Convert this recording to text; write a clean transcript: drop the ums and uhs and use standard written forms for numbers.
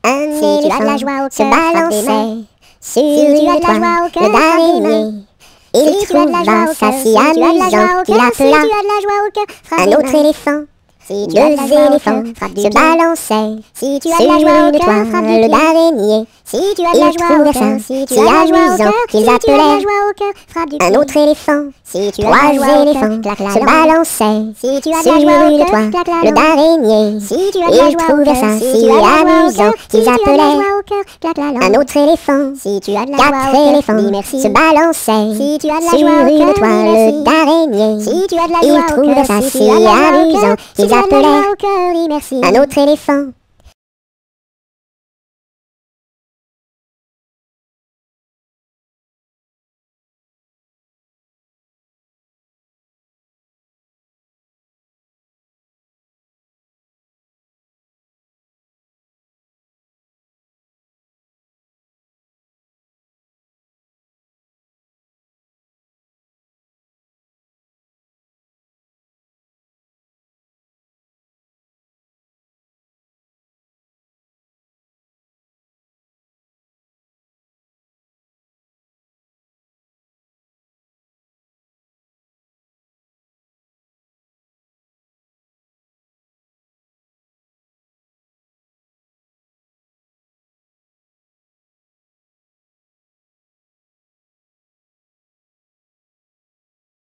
Si tu as de la joie au cœur, se balançait sur une toile d'araignée. Il trouva ça si amusant qu'il appela un autre éléphant. Deux éléphants se balançaient sur une toile d'araignée. Ils trouvaient ça si amusant qu'ils appelaient un autre éléphant. Trois éléphants se balançaient sur une toile d'araignée. Ils trouvaient ça si amusant qu'ils appelaient un autre éléphant. Quatre éléphants se balançaient sur une toile d'araignée. Ils trouvaient ça si amusant qu'ils appelaient un autre éléphant.